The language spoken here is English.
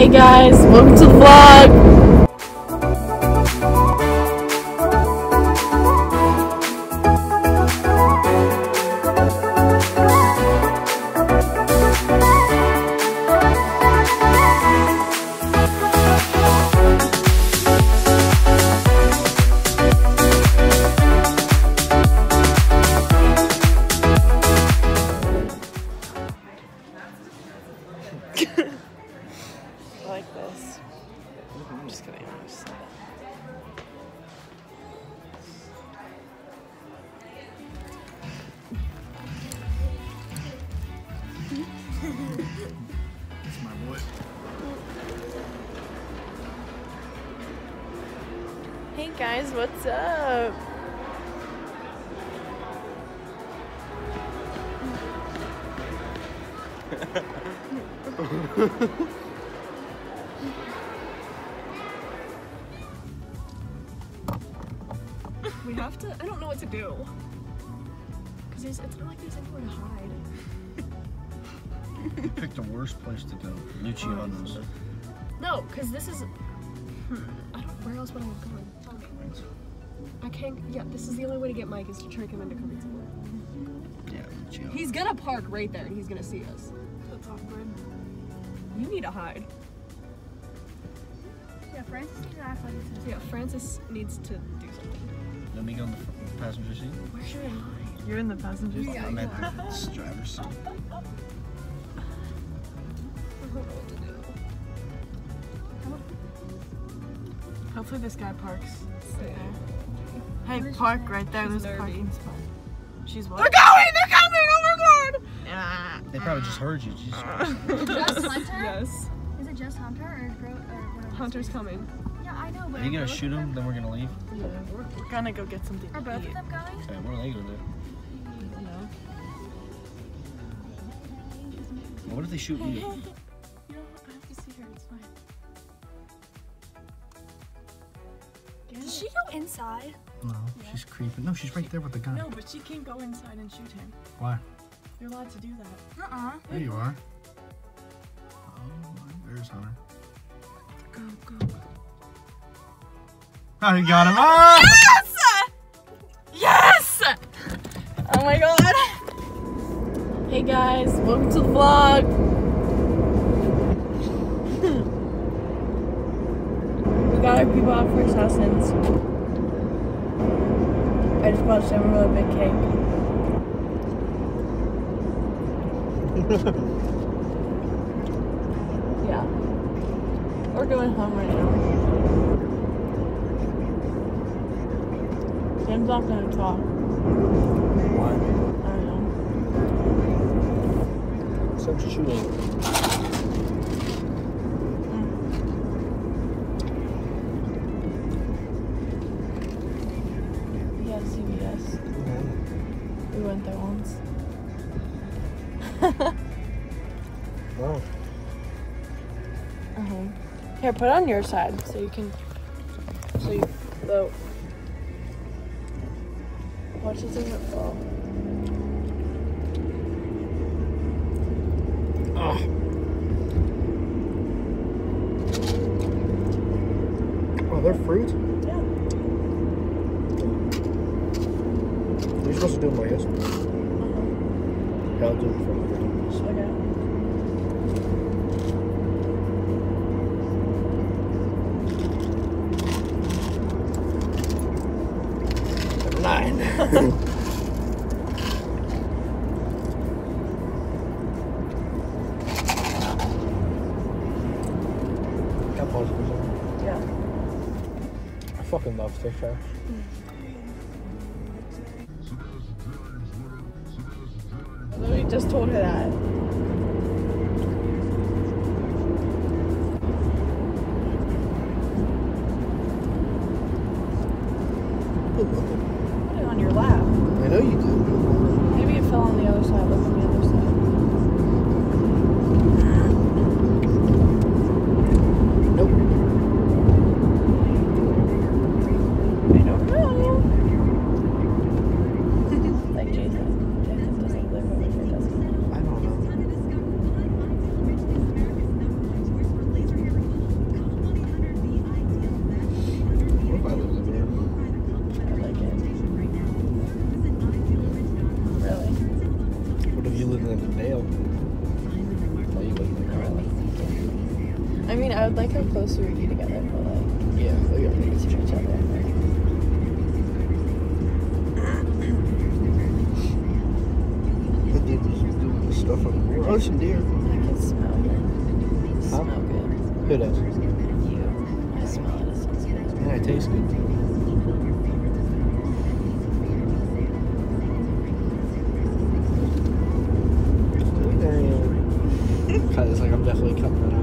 Hey guys, welcome to the vlog! I like this. I'm just kidding. That's my boy. Hey guys, what's up? We have to, I don't know what to do. Because it's not like there's anywhere to hide. You picked the worst place to go. Luciano's. No, because this is, I don't, where else would I have gone? I can't, yeah, this is the only way to get Mike is to trick him into coming somewhere. Yeah, Luciano. He's gonna park right there and he's gonna see us. That's awkward. You need to hide. Yeah, Francis needs to act like it's his. Yeah, Francis needs to do something. Let me go on the passenger seat. Where should I hide? You're in the passenger seat. Yeah. I'm at the driver's seat. I don't know what to do. Hopefully this guy parks. Yeah. Hey, park right there. There's a parking spot. She's what? They're going! They're coming! Oh my god! Yeah. They probably just heard you. Jesus Christ. Just Hunter? Yes. Is it just Hunter or whatever? Hunter's coming. Yeah, I know, but Are you gonna shoot him? Then we're gonna leave. Yeah, we're gonna go get something Are to both eat. of them going? Okay, what are they gonna do? No. What if they shoot you? You don't have to see her. It's fine. Did she go inside? No, she's creeping. No, she's right there with the gun. No, but she can go inside and shoot him. Why? You're allowed to do that. There you are. Oh, there's Hunter. Go, go. Oh, you got him! Ah! Yes! Yes! Oh my god. Hey guys, welcome to the vlog. We got our people out for assassins. I just bought them a really big cake. Yeah. We're going home right now. Tim's not gonna talk. Why? I don't know. Start shooting. Yeah, CVS. We went there once. Wow. Here, put it on your side so you can. So you float. Watch it doesn't fall. Oh. Oh, they're fruit? Yeah. You're supposed to do them like this. Yeah, I'll do it for you. Okay. Nine. Got positives on. Yeah. I fucking love fish trash. I literally just told her that. Put it on your lap. I know you do. Maybe it fell on the other side. Look on the other side. Nope. I don't know. Like Jason. Jason doesn't live over here, does he? I don't know. I mean, I would like how close we would be together, but like, Yeah, we got we just each other. The dude was doing stuff on the mirror. Oh, some deer. I can smell it. Huh? Smell good. Who does? You. I smell it. It smells good. And it tastes good. Cause like I'm definitely cutting that